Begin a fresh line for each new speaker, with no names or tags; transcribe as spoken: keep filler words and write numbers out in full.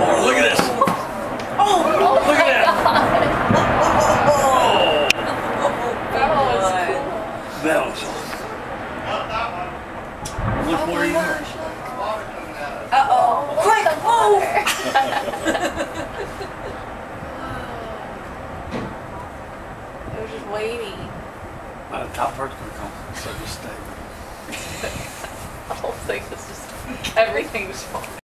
Oh, look at this.
Oh,
Oh, look at that. Oh,
that was cool.
that was awesome. Look
Oh
where
my
you
gosh,
are.
look. Uh-oh. Quick! Oh! It was just waiting.
Uh, the top part's gonna come, so just stay.
The whole thing is just, everything's falling.